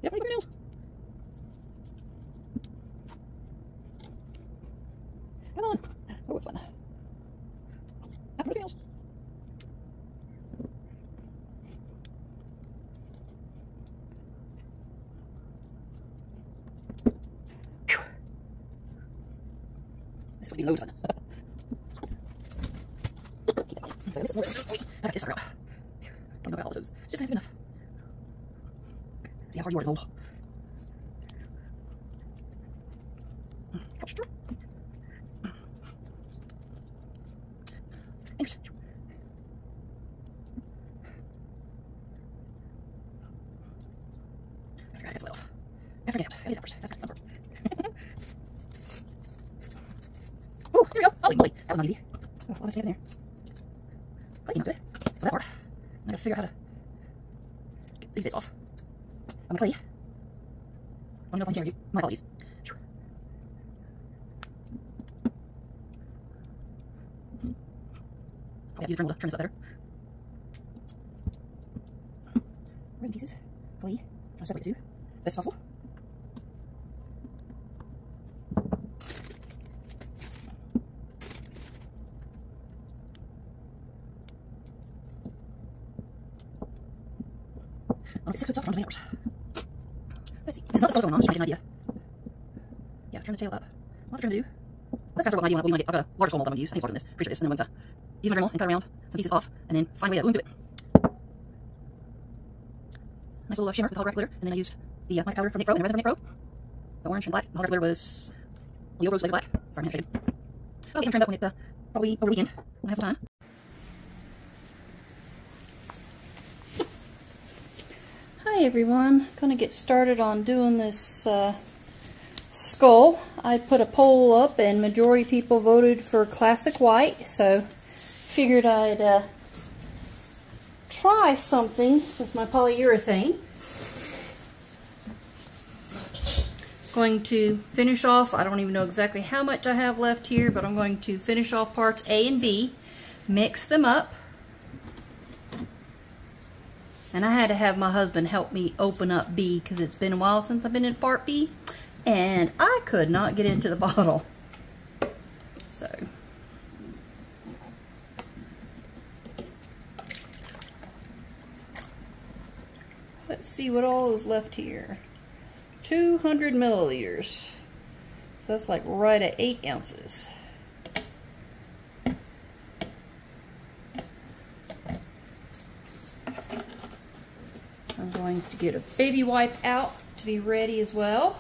Yep, my nails. Come on. Oh, what fun. Have my nails. This would be loads of fun. So this is more. I got this around. Don't know about all those. It's just not enough. See how hard you are to mold. Fingers. I forgot I got split off. I forget. I did that first. That's not first. Oh, there we go. Holy moly. That was not easy. Oh, a lot of sand in there. But you know, good. Well, that hard. I gotta figure out how to get these bits off. I'm gonna clay. I don't know if I can hear you. My apologies. I'll have to use the Dremel to trim this up better. Resin pieces. Clay. Trying to separate the two as best as possible. I'll get 6 bits off from the hours. Let's see. It's not what's going on. I'm just trying to get an idea. Yeah, trim the tail up. Lots of trim to do. Let's kind of what an idea what we want to get. I've got a larger scroll mold I'm going to use. I think it's larger than this. Pretty sure it is. And then I'm going to use my Dremel and cut around some pieces off, and then find a way to glue into it. Nice little shimmer with holographic glitter, and then I used the mica powder from Nick Pro and the resin from Nick Pro. The orange and black. The holographic glitter was Leo Rose Black. Sorry, I'm shaking. I'll get them trimmed up when it probably over the weekend when I have some time. Hi everyone, gonna get started on doing this skull. I put a poll up and majority of people voted for classic white, so figured I'd try something with my polyurethane. Going to finish off, I don't even know exactly how much I have left here, but I'm going to finish off parts A and B, mix them up. And I had to have my husband help me open up B because it's been a while since I've been in part B. And I could not get into the bottle. So. Let's see what all is left here. 200 milliliters. So that's like right at 8 ounces. I'm going to get a baby wipe out to be ready as well.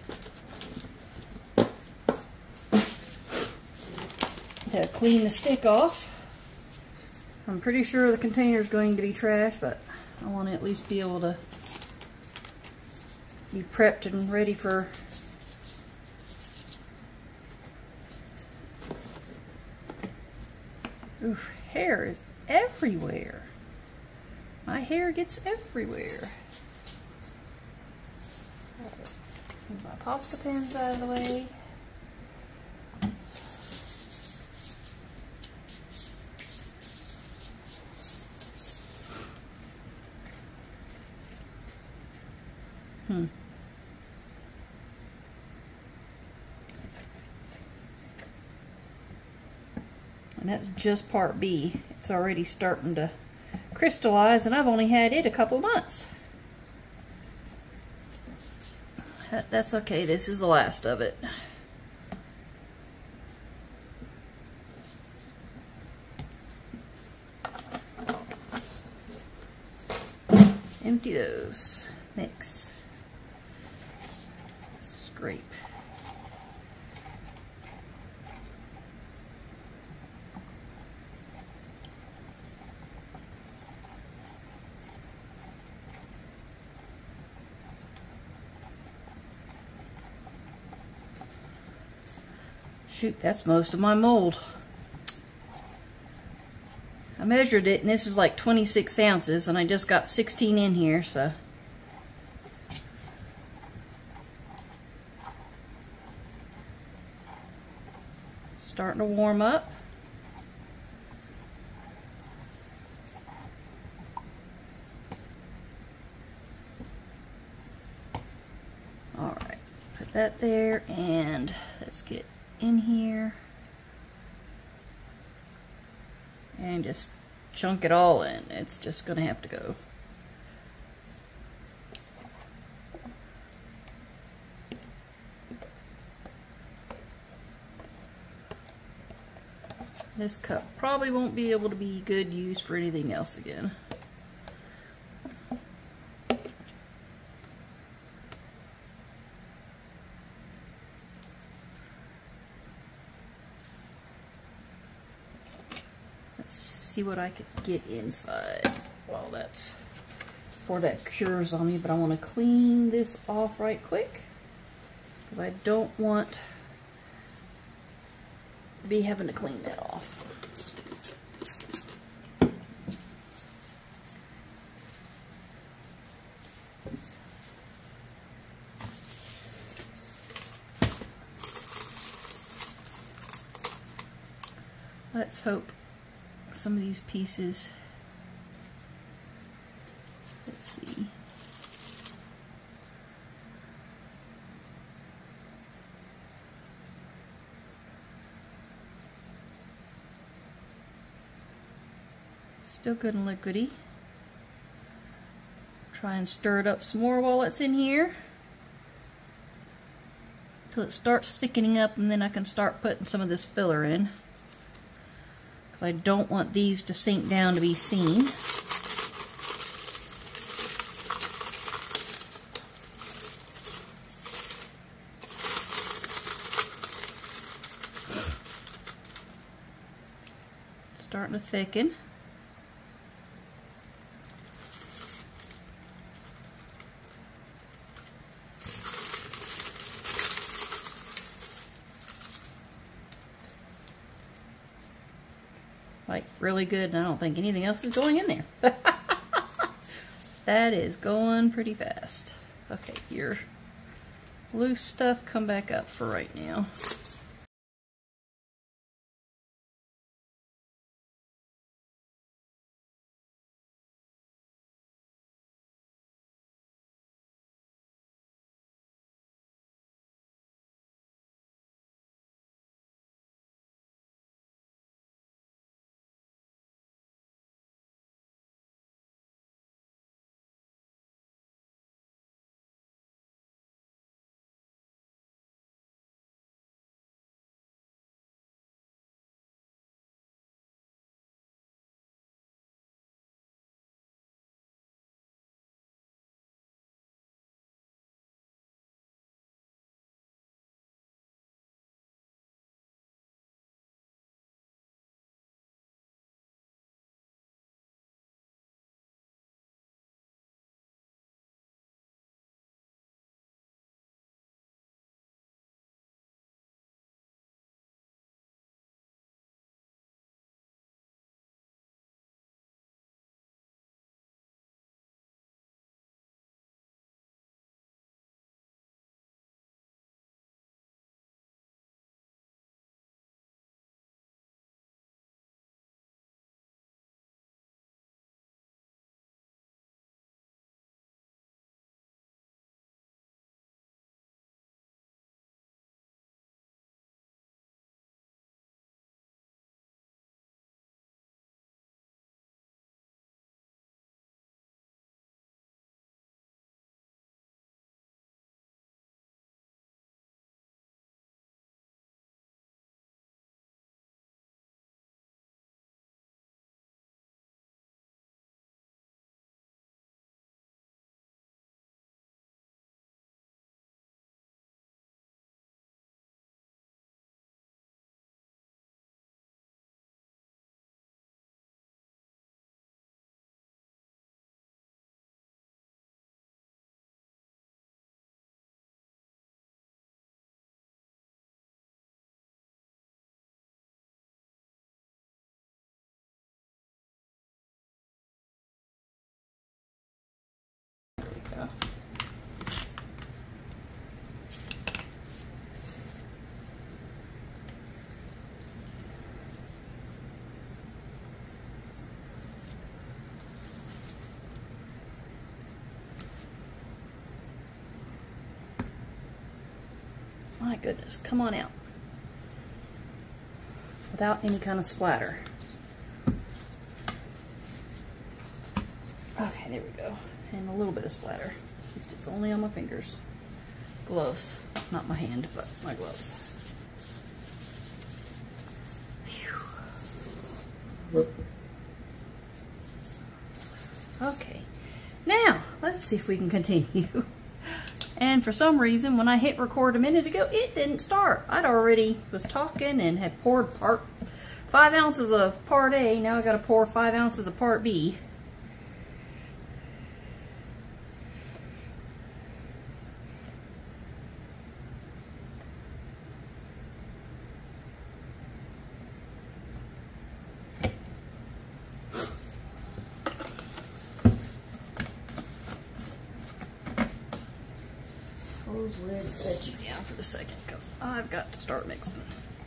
To clean the stick off. I'm pretty sure the container is going to be trash, but I want to at least be able to be prepped and ready for oof, hair is everywhere. My hair gets everywhere. Right. Move my Posca pens out of the way. And that's just part B. It's already starting to crystallize, and I've only had it a couple of months. That's okay. This is the last of it. Empty those. Mix. Scrape. Shoot, that's most of my mold. I measured it, and this is like 26 ounces, and I just got 16 in here, so. Starting to warm up. that there, and let's get in here and just chunk it all in. It's just gonna have to go. This cup probably won't be able to be good use for anything else again. Let's see what I could get inside. Well, that's before that cures on me, but I want to clean this off right quick because I don't want to be having to clean that off. Let's hope some of these pieces, let's see. Still good and liquidy. Try and stir it up some more while it's in here till it starts thickening up, and then I can start putting some of this filler in. I don't want these to sink down to be seen. Starting to thicken. Like really good, and I don't think anything else is going in there. That is going pretty fast. Okay, your loose stuff come back up for right now. goodness, come on out. Without any kind of splatter. Okay, there we go. And a little bit of splatter. At least it's only on my fingers. Gloves. Not my hand, but my gloves. Whew. Okay. Now, let's see if we can continue. And for some reason, when I hit record a minute ago, it didn't start. I'd already was talking and had poured 5 ounces of part A. Now I gotta pour 5 ounces of part B. Close lid and set you down for a second because I've got to start mixing.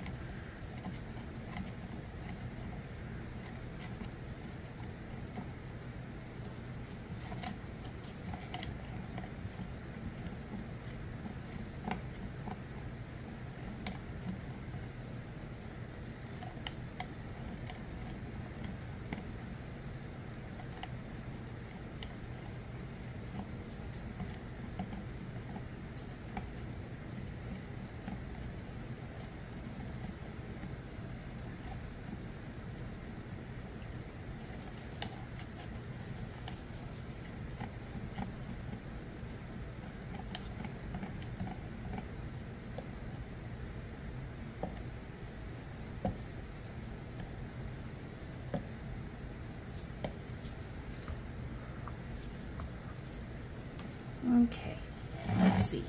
Okay, let's see.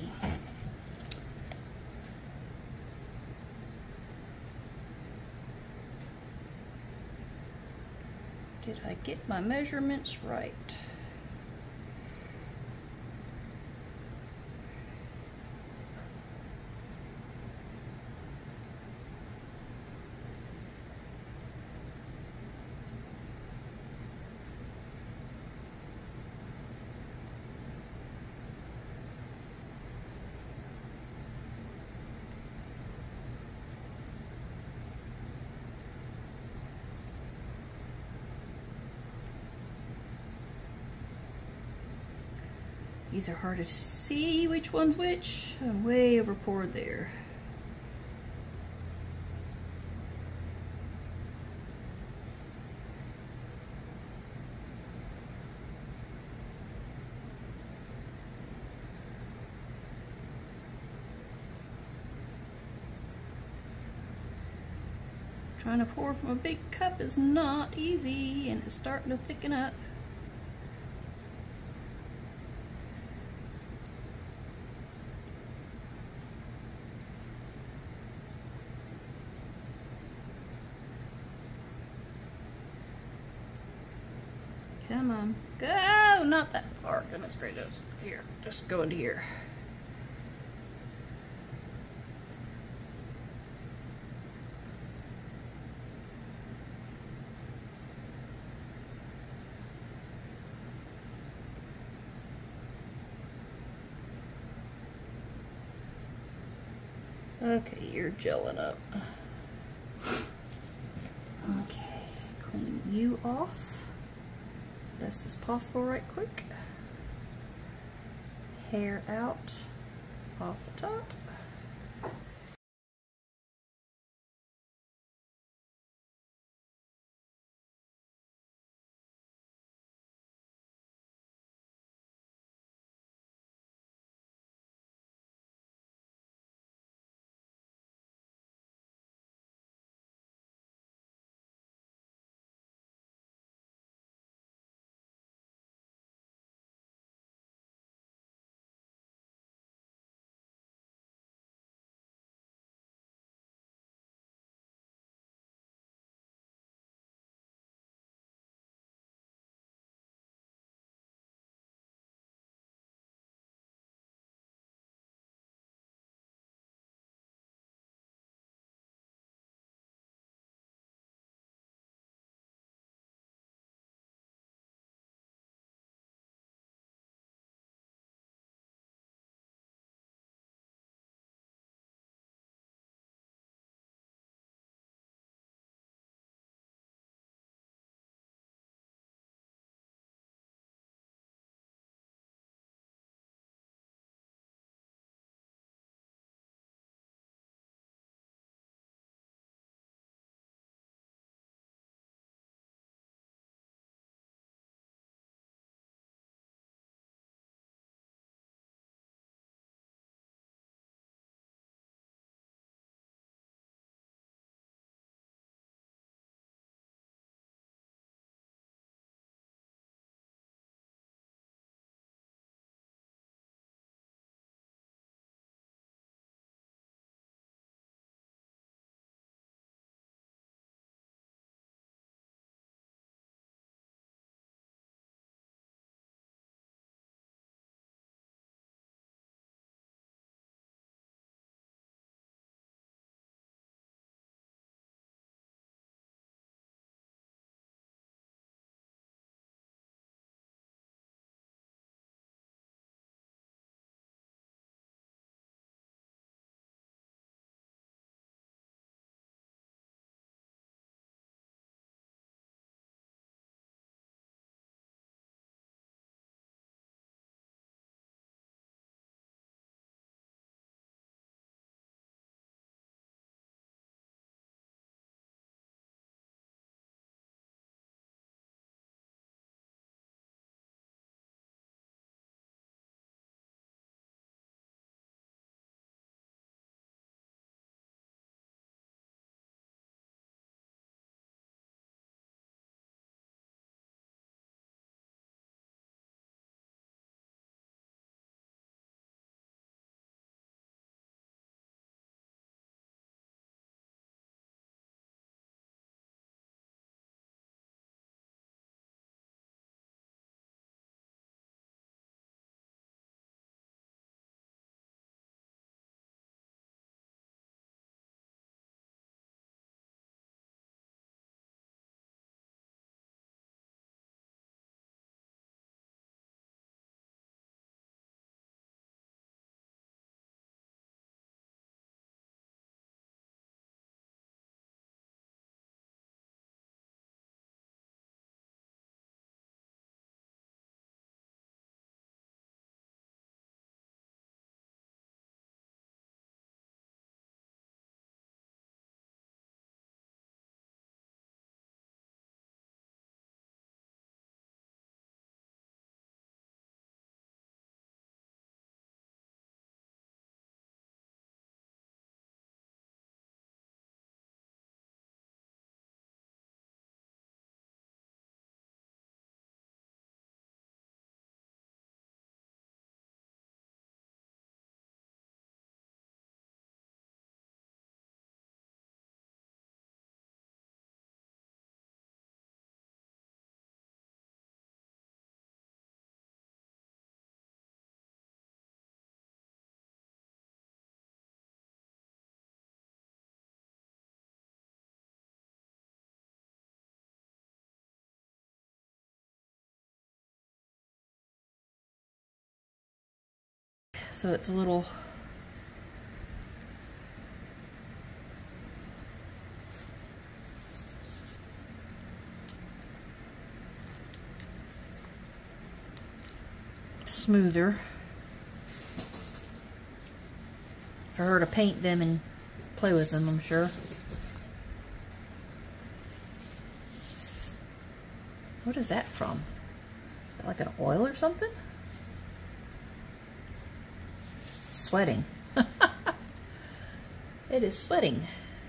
Did I get my measurements right? These are hard to see which one's which. I'm way over poured there. Trying to pour from a big cup is not easy, and it's starting to thicken up. Come on. Go! Not that far. Goodness gracious. Here. Just go into here. Okay, you're gelling up. Okay, clean you off as best as possible right quick. Hair out off the top. so it's a little smoother for her to paint them and play with them, I'm sure. What is that from? Is that like an oil or something? Sweating. It is sweating.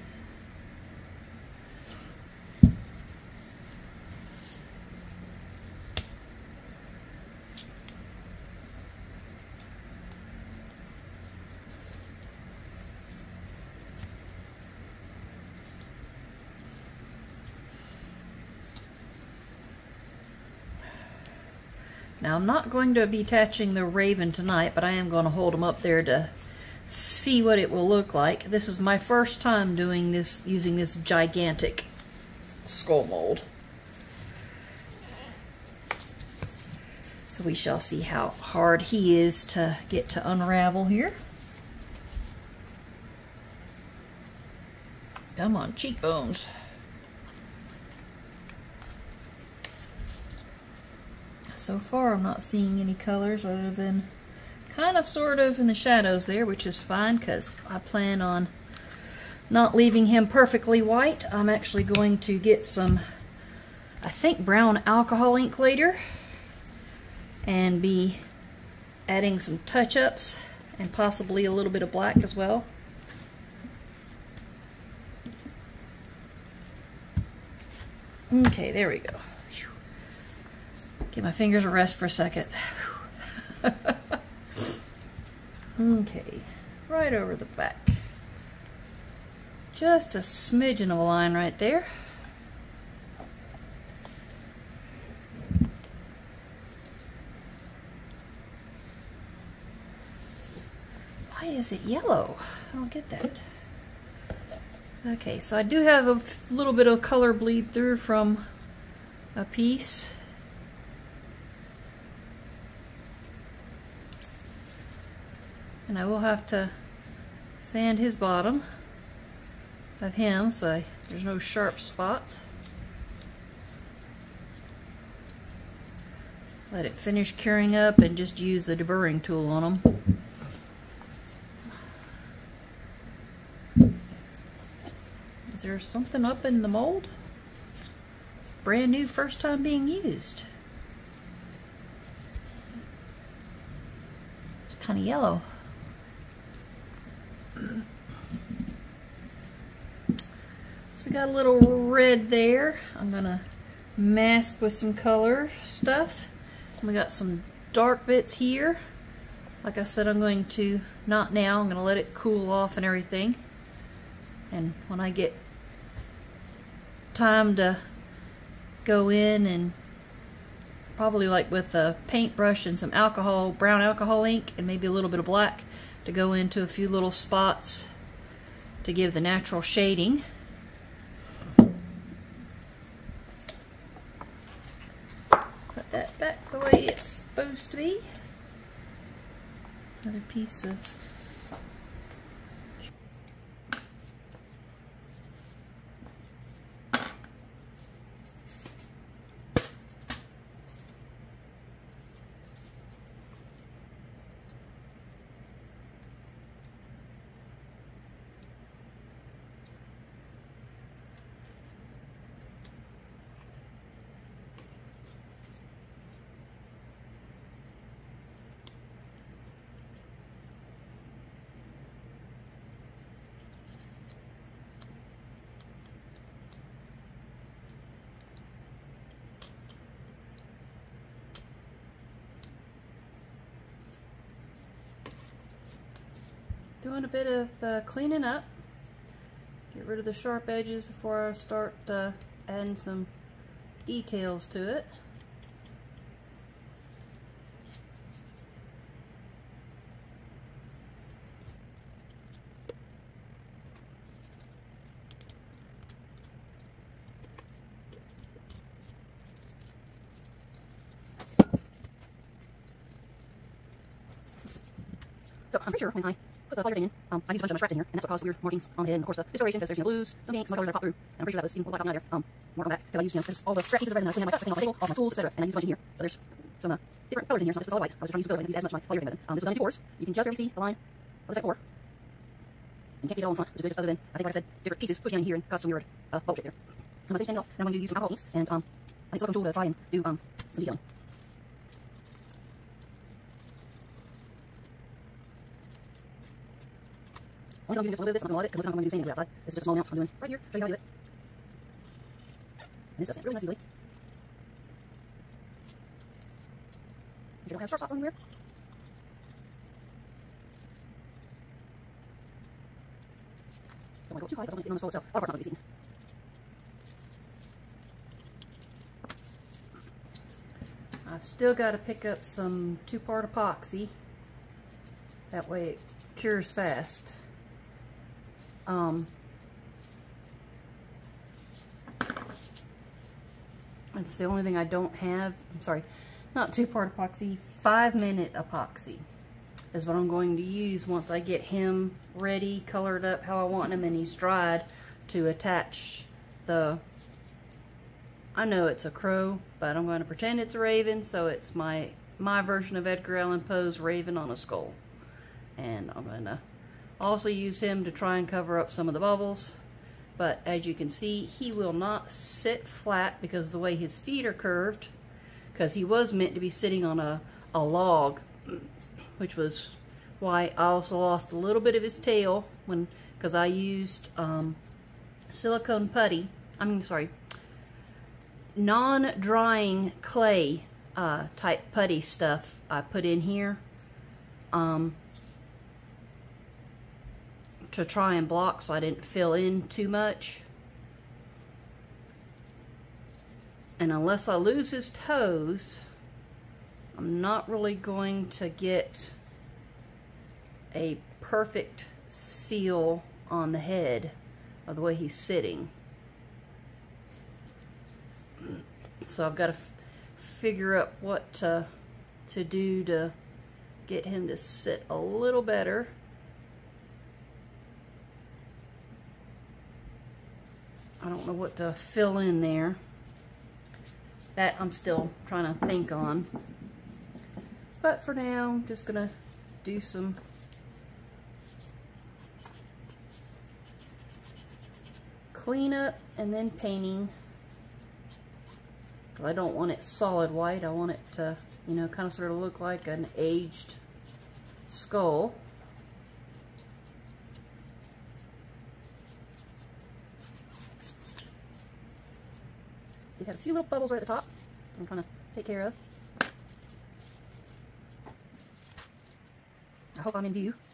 Now I'm not going to be attaching the Raven tonight, but I am going to hold them up there to see what it will look like. This is my first time doing this, using this gigantic skull mold. So we shall see how hard he is to get to unravel here. Come on, cheekbones. So far I'm not seeing any colors other than kind of sort of in the shadows there, which is fine because I plan on not leaving him perfectly white. I'm actually going to get some, I think, brown alcohol ink later and be adding some touch-ups and possibly a little bit of black as well. Okay, there we go. Give my fingers a rest for a second. Okay, right over the back. Just a smidgen of a line right there. Why is it yellow? I don't get that. Okay, so I do have a little bit of color bleed through from a piece. And I will have to sand his bottom of him so there's no sharp spots. Let it finish curing up and just use the deburring tool on them. Is there something up in the mold? It's brand new, first time being used. It's kind of yellow. So we got a little red there. I'm gonna mask with some color stuff. And we got some dark bits here. Like I said, I'm going to, not now, I'm gonna let it cool off and everything. And when I get time to go in and probably like with a paintbrush and some alcohol, brown alcohol ink and maybe a little bit of black, to go into a few little spots to give the natural shading. Put that back the way it's supposed to be. Another piece of doing a bit of cleaning up. Get rid of the sharp edges before I start adding some details to it. So I'm pretty sure when I put the polyurethane in, I used a bunch of scraps in here, and that's what caused weird markings on the head. And of course, the discoloration, because there's blues, some pinks, some colors that pop through. And I'm pretty sure that was even black on there. More on back, because I used, this, all the scrap pieces of resin I cleaned out my stuff, I cleaned out my table, all my tools, etc. And I used a bunch in here. So there's some different colors in here. So this is all white. I was just trying to use those. I didn't use as much of my polyurethane resin. This was done in 2 pours. You can just barely see the line of the second pour. And you can't see it all in front, which is good, just other than, I think, like I said, different pieces pushing down in here and cause some weird bulb shape there. I'm going to finish off. Then I'm going to use some alcohol inks and I think silicone tool to try and do some detailing. I'm using just a little bit of this. I'm not going to do a lot of it because I'm going to do sanding outside. This is just a small amount I'm doing right here. Show you how to do it. And this does it really nice and easily. You don't have sharp spots on here. Don't want to go too high because I don't want to get on the sole itself. A lot of parts not going to be seen. I've still got to pick up some 2-part epoxy. That way it cures fast. It's the only thing I don't have. I'm sorry, not 2-part epoxy, 5-minute epoxy is what I'm going to use once I get him ready, colored up how I want him, and he's dried, to attach the, I know it's a crow, but I'm going to pretend it's a raven, so it's my version of Edgar Allan Poe's Raven on a Skull. And I'm going to also use him to try and cover up some of the bubbles. But as you can see, he will not sit flat because of the way his feet are curved, because he was meant to be sitting on a log, which was why I also lost a little bit of his tail because I used silicone putty, non-drying clay type putty stuff I put in here to try and block so I didn't fill in too much. And unless I lose his toes, I'm not really going to get a perfect seal on the head of the way he's sitting. So I've got to figure out what to do to get him to sit a little better. I don't know what to fill in there. That I'm still trying to think on. But for now, I'm just going to do some cleanup and then painting. I don't want it solid white. I want it to, you know, kind of sort of look like an aged skull. Did have a few little bubbles right at the top that I'm trying to take care of. I hope I'm in view.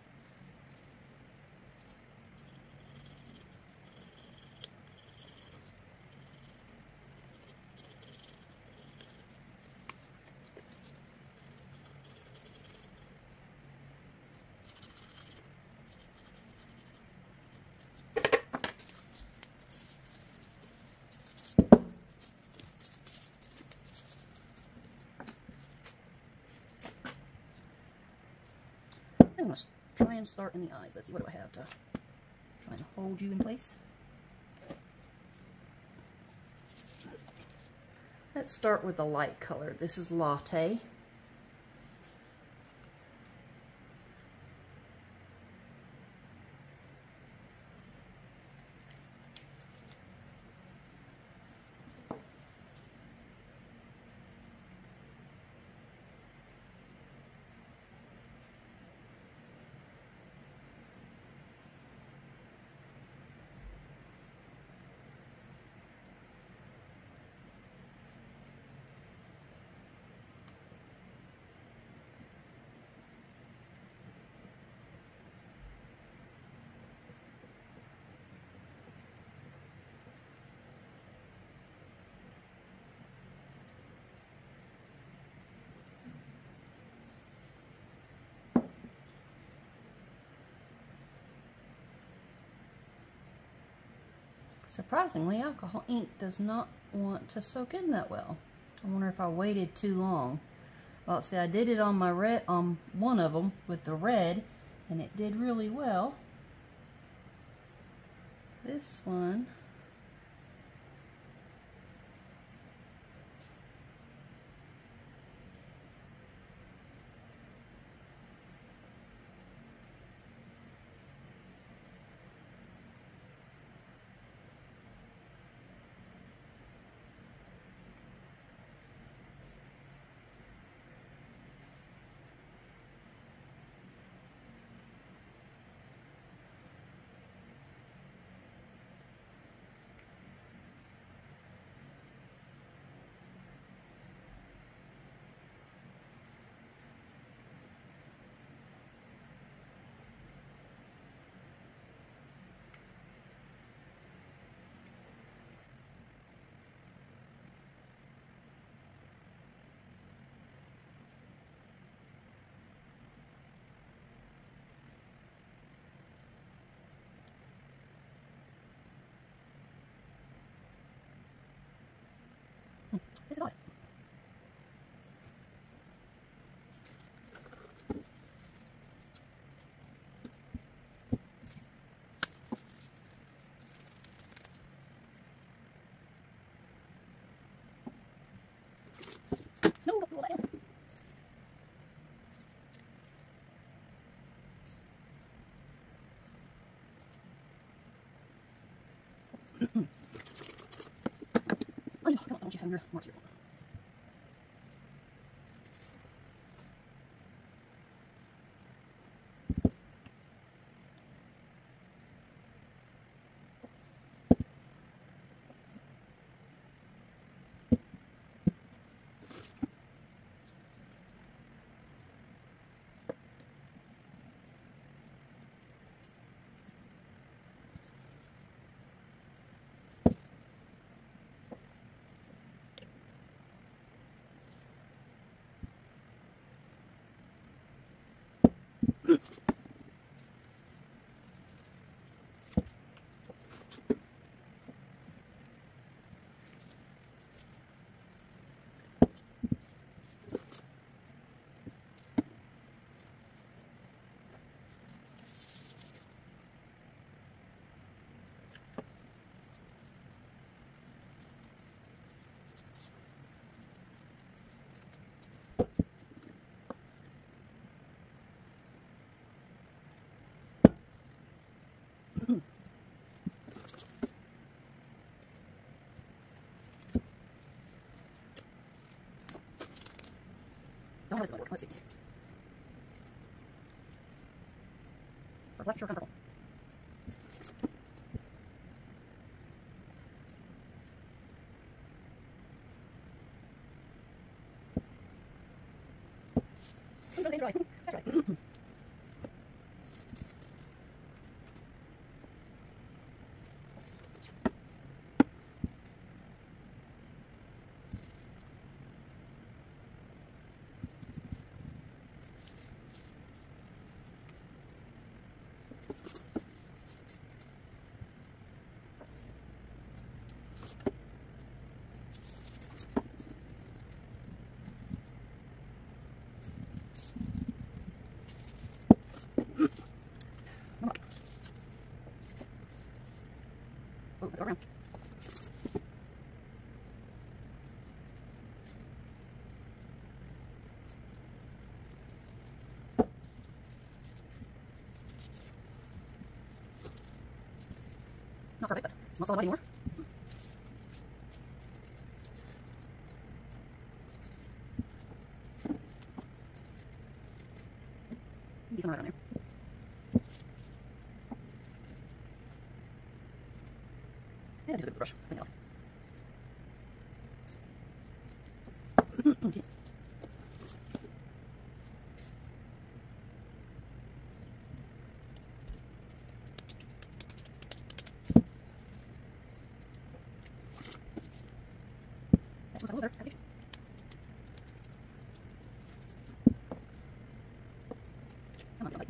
I'm going to try and start in the eyes. Let's see, what do I have to try and hold you in place? Let's start with the light color. This is Lottie. Surprisingly, alcohol ink does not want to soak in that well. I wonder if I waited too long. Well, see, I did it on my red, on one of them with the red, and it did really well. This one, this is odd. No, don't roll that in. Oh, come on, I want you to have your marks here. Oh, how does it work? Let's see. For black, sure, purple. That's right. Oh, let's go around. Not perfect, but it's not solid anymore. Maybe some right on there. Yeah, just a bit of the brush. Clean it off. That looks like a little better package. Come on, don't bite.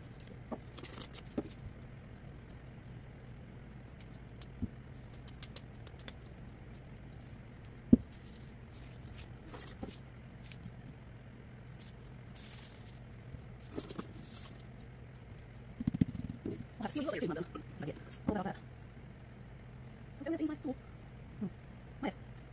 I'll have to see what later too, done. I get all about that. Okay, missing my tool. Wait.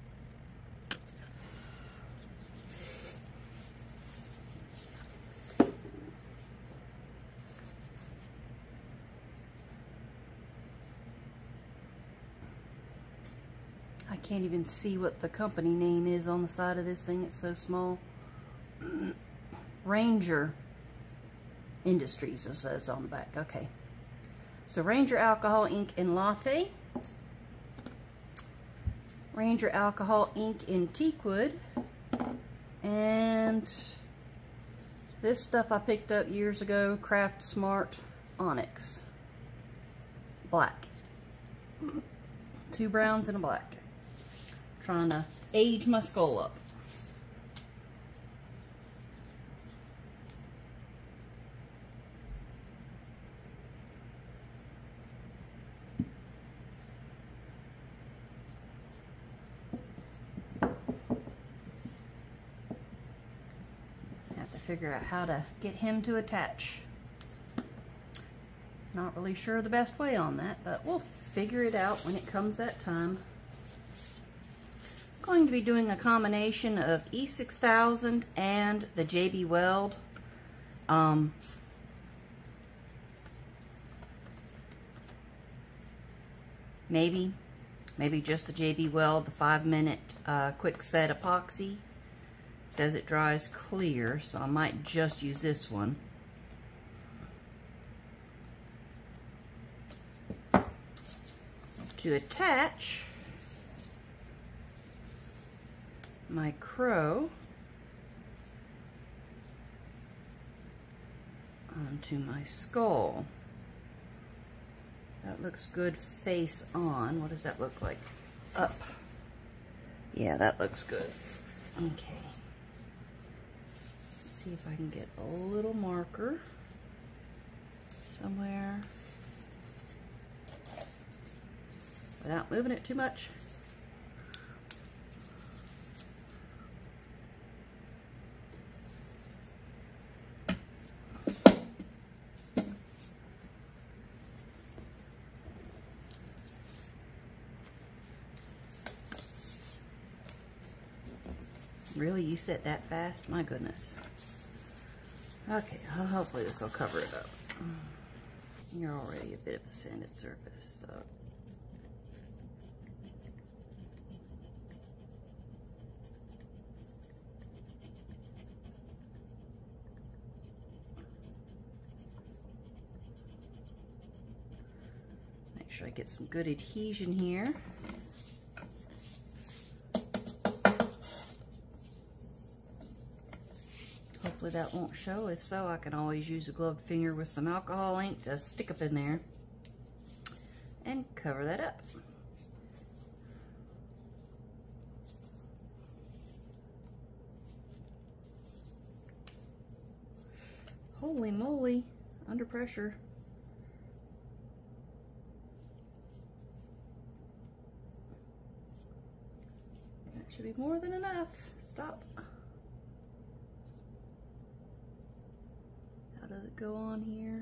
I can't even see what the company name is on the side of this thing. It's so small. Ranger Industries, it says on the back. Okay. So Ranger Alcohol Ink in Latte. Ranger Alcohol Ink in Teakwood. And this stuff I picked up years ago, Craft Smart Onyx. Black. 2 browns and a black. Trying to age my skull up. Figure out how to get him to attach. Not really sure the best way on that, but we'll figure it out when it comes that time. I'm going to be doing a combination of E6000 and the JB Weld. Maybe just the JB Weld, the 5-minute quick set epoxy. Says it dries clear, so I might just use this one. To attach my crow onto my skull. That looks good face on. What does that look like? Up. Yeah, that looks good. Okay. See if I can get a little marker somewhere without moving it too much. Really, you set that fast? My goodness. Okay, hopefully this will cover it up. You're already a bit of a sanded surface, so. Make sure I get some good adhesion here. Hopefully that won't show. If so, I can always use a gloved finger with some alcohol ink to stick up in there and cover that up. Holy moly, under pressure. That should be more than enough. Stop. How does it go on here?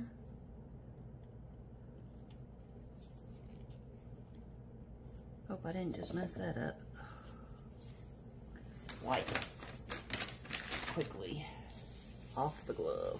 Hope I didn't just mess that up. Wipe quickly off the glove.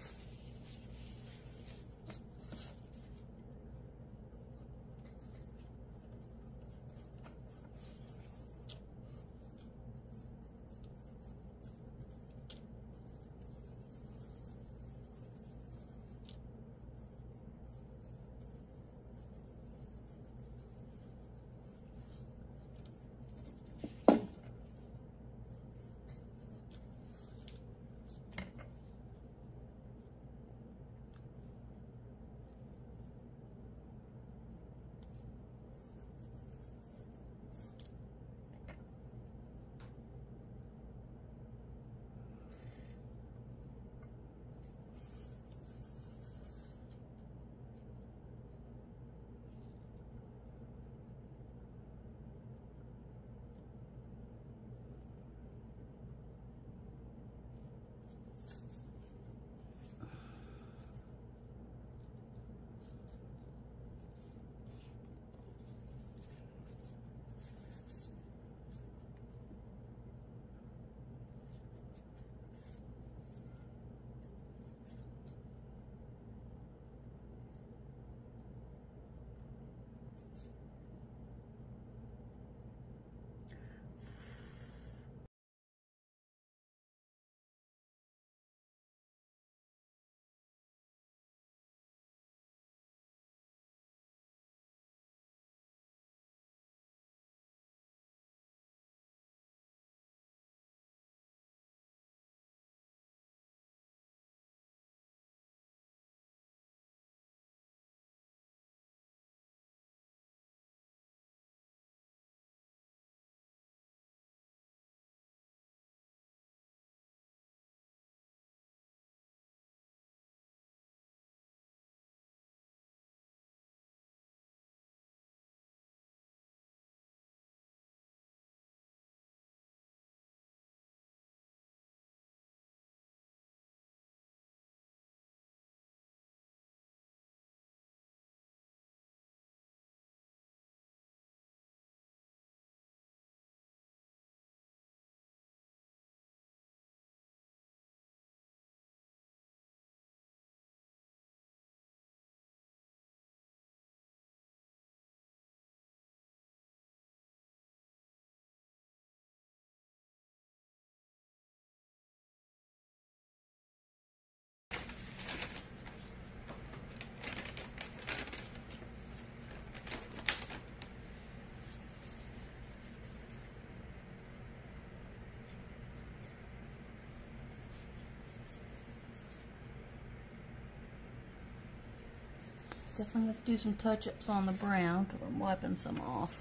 Definitely have to do some touch-ups on the brown because I'm wiping some off.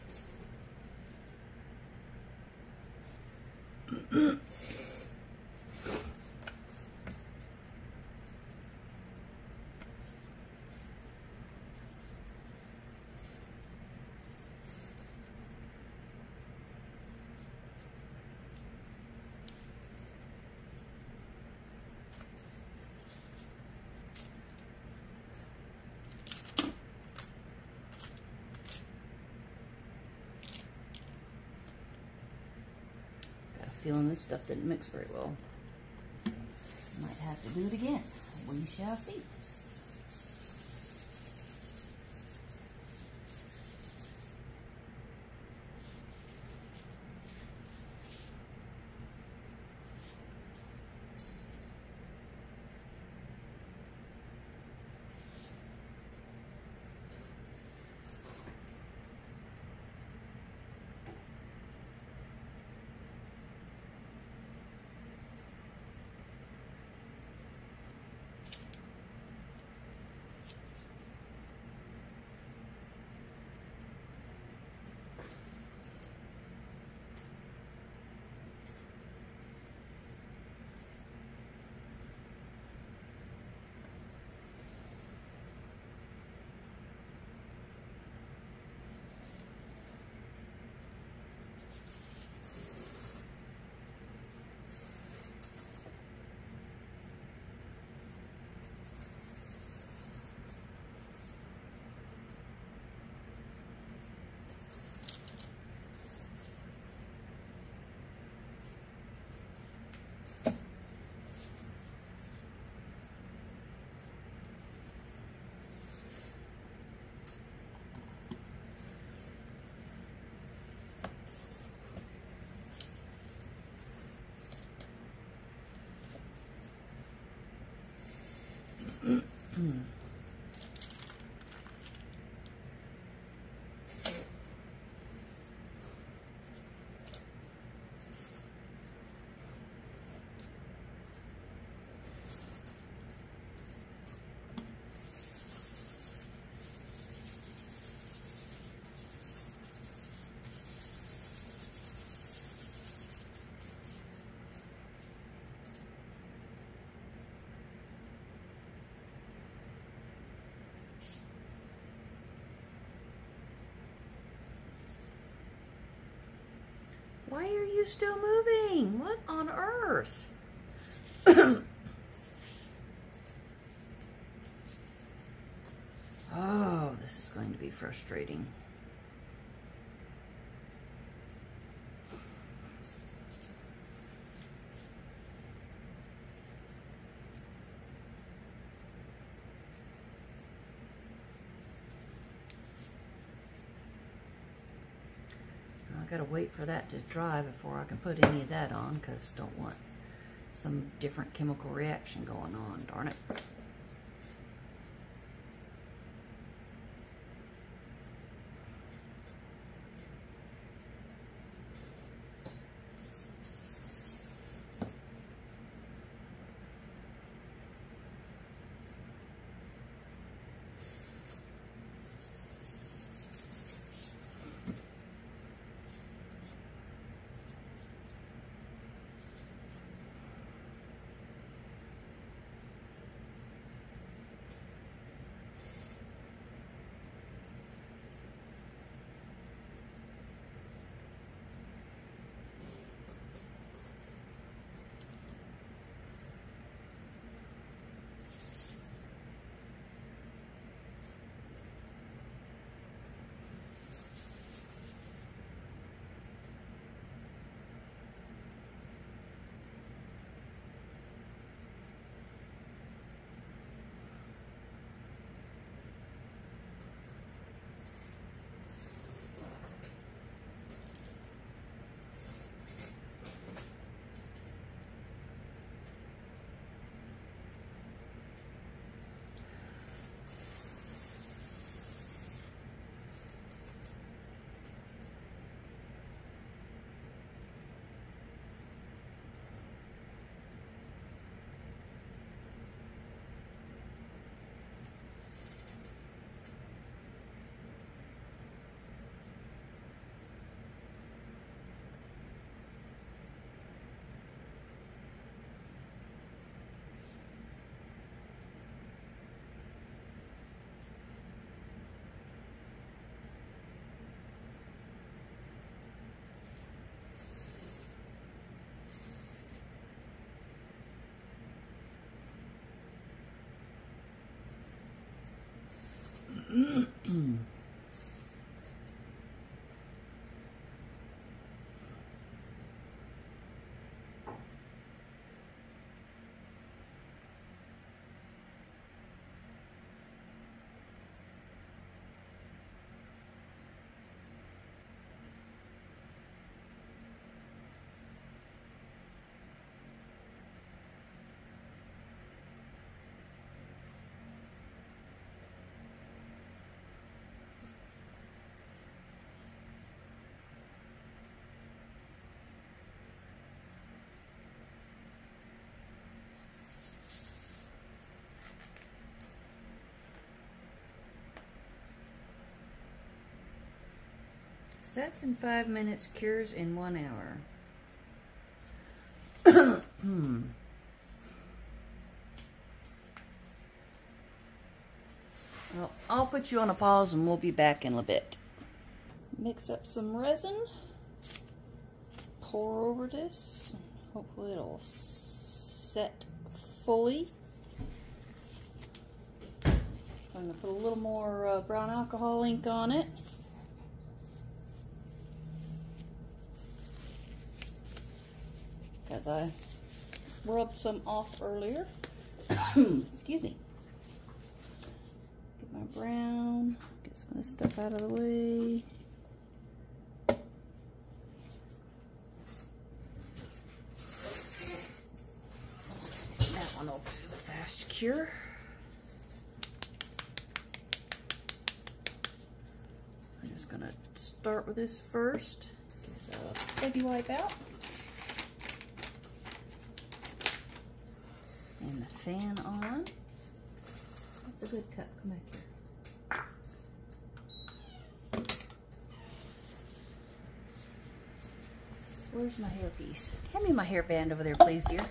Feeling this stuff didn't mix very well. Might have to do it again. We shall see. Why are you still moving? What on earth? Oh, this is going to be frustrating. I gotta wait for that to dry before I can put any of that on, because don't want some different chemical reaction going on, darn it. Sets in 5 minutes, cures in 1 hour. Well, I'll put you on a pause and we'll be back in a bit. Mix up some resin. Pour over this. Hopefully it'll set fully. I'm going to put a little more brown alcohol ink on it. Because I rubbed some off earlier. Excuse me. Get my brown, get some of this stuff out of the way. That one will do the fast cure. I'm just gonna start with this first. Get the baby wipe out. And the fan on. That's a good cut. Come back here. Where's my hairpiece? Hand me my hairband over there, please, dear.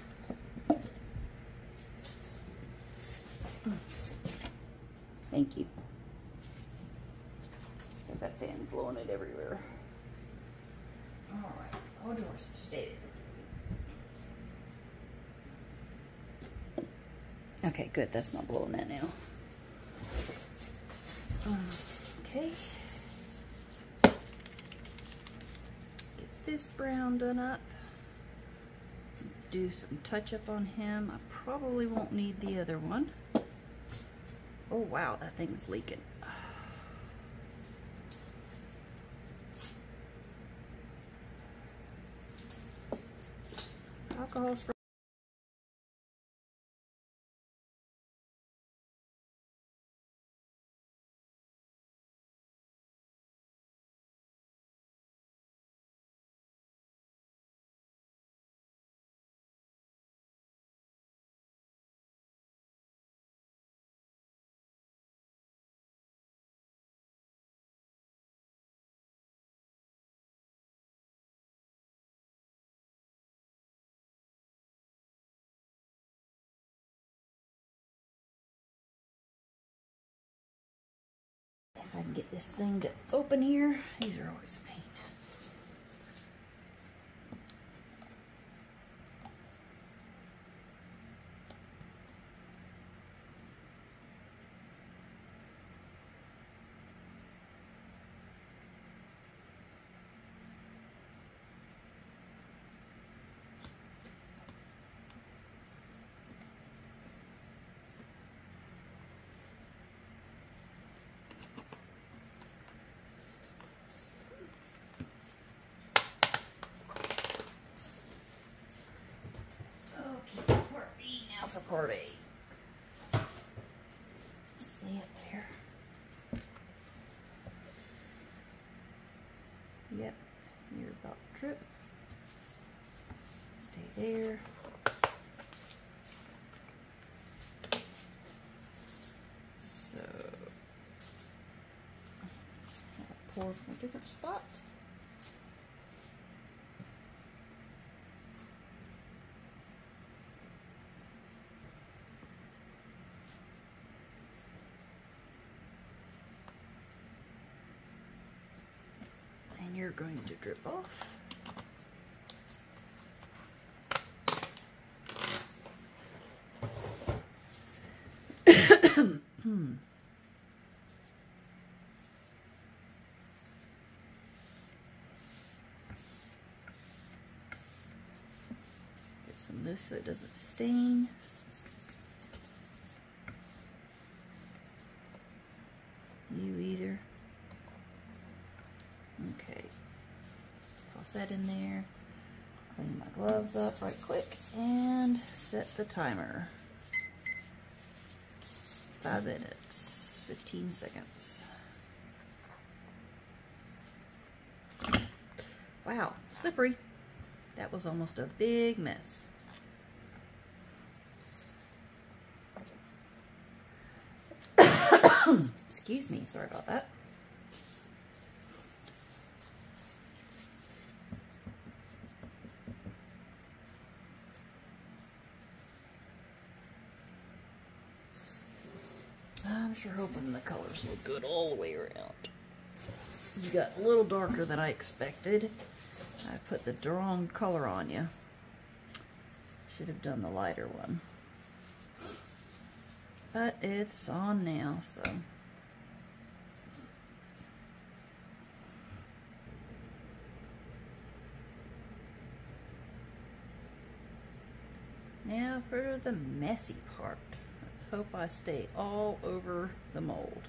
Thank you. There's that fan blowing it everywhere. All right, hold yours. Stay there. Okay, good. That's not blowing that now. Okay. Get this brown done up. Do some touch up on him. I probably won't need the other one. Oh wow, that thing's leaking. Alcohol spray. If I can get this thing to open here, these are always a pain. For part A. Stay up there. Yep, you're about to trip. Stay there. So, I'll pour from a different spot. You're going to drip off. this so it doesn't stain. You either. Okay. Toss that in there. Clean my gloves up right quick and set the timer. 5 minutes, 15 seconds. Wow, slippery. That was almost a big mess. Excuse me, sorry about that. I'm sure hoping the colors look good all the way around. You got a little darker than I expected. I put the wrong color on you. Should have done the lighter one. But it's on now, so. Now for the messy part. Let's hope I stay all over the mold.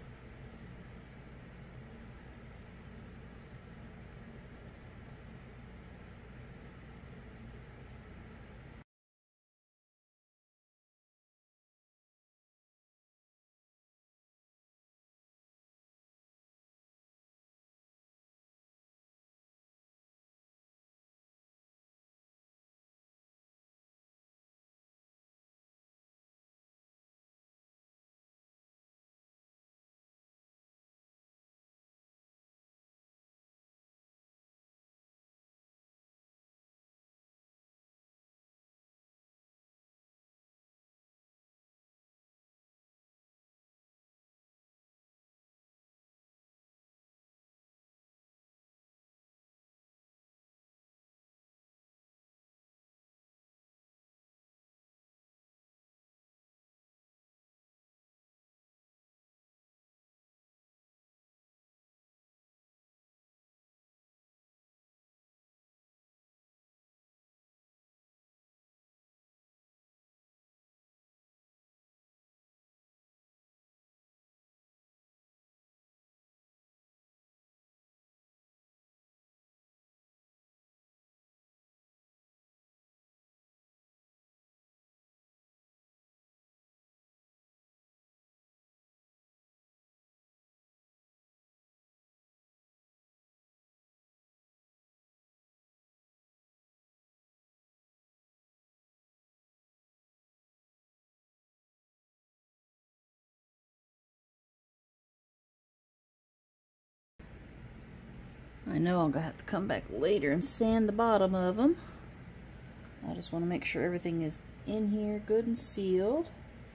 I know I'm gonna have to come back later and sand the bottom of them. I just want to make sure everything is in here good and sealed.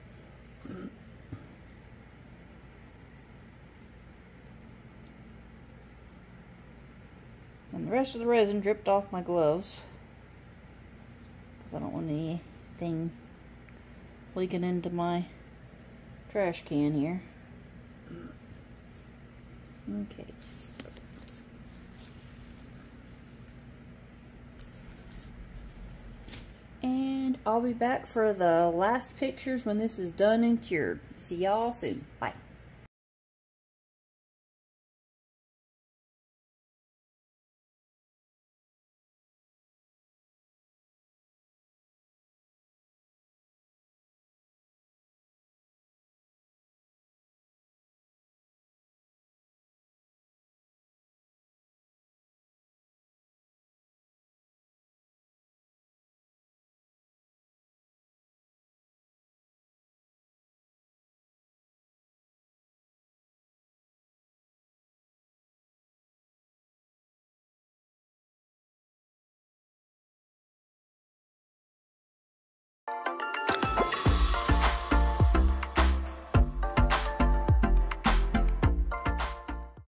And the rest of the resin dripped off my gloves because I don't want anything leaking into my trash can here. Okay. And I'll be back for the last pictures when this is done and cured. See y'all soon. Bye.